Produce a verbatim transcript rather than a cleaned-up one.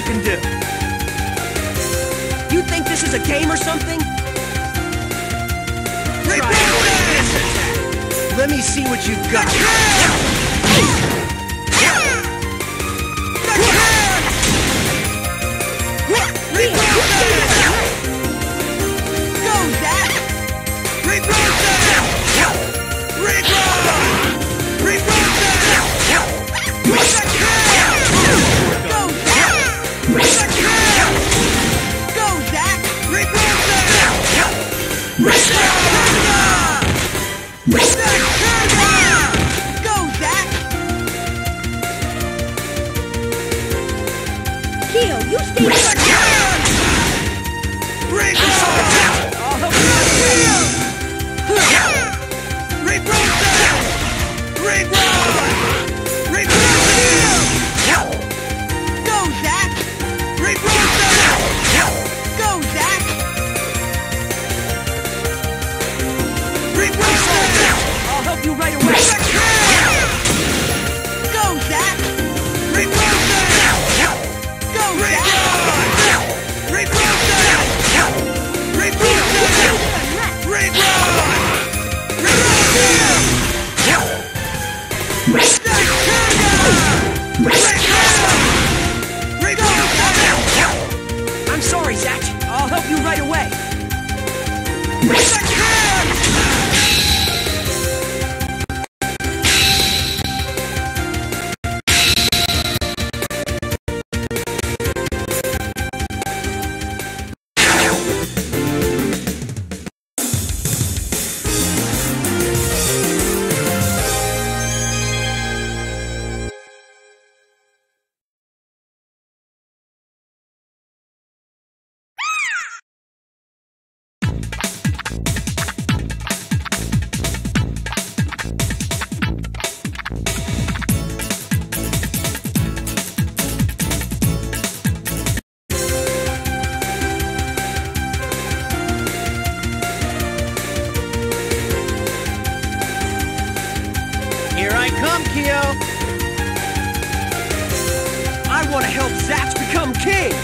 can do. You think this is a game or something? Try this attack. Let me see what you've got. Go, Zach! Kyo, you stay there! I'll help you right away. Go, Zach! I'm sorry, Zach. I'll help you right away. Here I come, Kyo! I want to help Zach become king!